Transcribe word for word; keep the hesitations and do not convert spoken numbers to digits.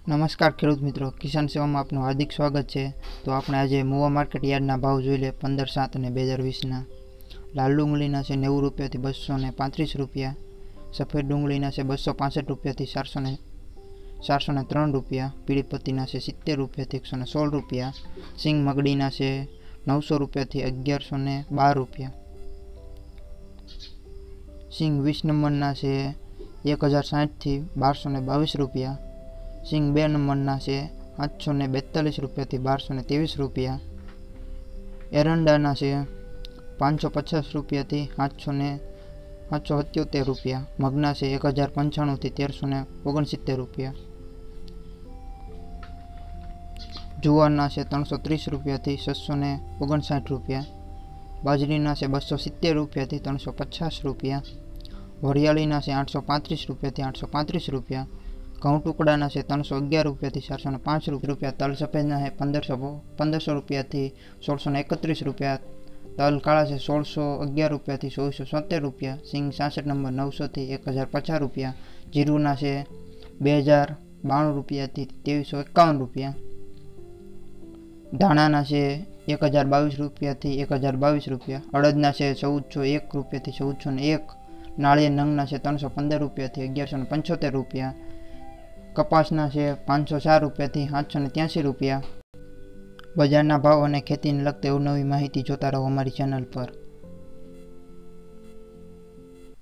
નમસ્કાર ખેડૂત મિત્રો, કિસાન સેવામાં આપનું હાર્દિક સ્વાગત છે। તો આપણે આજે મુવા માર્કેટ યાર્ડના ભાવ જોઈ લે પંદર સાત અને બે હજાર વીસના। લાલ ડુંગળીના છે નેવું રૂપિયાથી બસો ને પાંત્રીસ રૂપિયા, સફેદ ડુંગળીના છે બસો પાસઠ રૂપિયાથી ચારસો ને ચારસો ને ત્રણ રૂપિયા, પીળી પત્તીના છે સિત્તેર રૂપિયાથી એકસો ને સોળ રૂપિયા, સિંગ મગડીના છે નવસો રૂપિયાથી અગિયારસો ને બાર રૂપિયા, સિંગ વીસ નંબરના છે એક હજાર સાઠથી બારસો ને બાવીસ રૂપિયા, સિંગ બે નંબરના છે આઠસો ને બેતાલીસ રૂપિયાથી બારસો ને ત્રેવીસ રૂપિયા, એરંડાના છે પાંચસો પચાસ રૂપિયાથી આઠસો ને આઠસો સત્યોતેર રૂપિયા, મગના છે એક હજાર પંચાણુંથી તેરસો ને ઓગણસિત્તેર રૂપિયા, જુવારના છે ત્રણસો ત્રીસ રૂપિયાથી છસો ને ઓગણસાઠ રૂપિયા, બાજરીના છે બસો સિત્તેર રૂપિયાથી ત્રણસો પચાસ રૂપિયા, વરિયાળીના છે આઠસો પાંત્રીસ રૂપિયાથી આઠસો પાંત્રીસ રૂપિયા, ઘઉં ટુકડાના છે ત્રણસો અગિયાર રૂપિયાથી ચારસો ને પાંચ રૂપિયા, તલ સફેદના છે પંદરસો પંદરસો રૂપિયાથી સોળસો ને એકત્રીસ રૂપિયા, તલ કાળા છે સોળસો અગિયાર રૂપિયાથી ચોવીસો સોતેર રૂપિયા, સિંગ સાસઠ નંબર નવસોથી એક હજાર પચાસ રૂપિયા, જીરુના છે બે હજાર બાણું રૂપિયાથી ત્રેવીસો એકાવન રૂપિયા, ધાણાના છે એક હજાર બાવીસ રૂપિયાથી એક હજાર બાવીસ રૂપિયા, અડદના છે ચૌદસો એક રૂપિયાથી ચૌદસો ને એક, નાળિયેર નંગના છે ત્રણસો પંદર રૂપિયાથી અગિયારસો ને પંચોતેર રૂપિયા, કપાસના છે પાંચસો ચાર રૂપિયાથી આઠસો ને ત્યાંસી રૂપિયા। બજારના ભાવ અને ખેતીને લગતી અવનવી માહિતી જોતા રહો અમારી ચેનલ પર।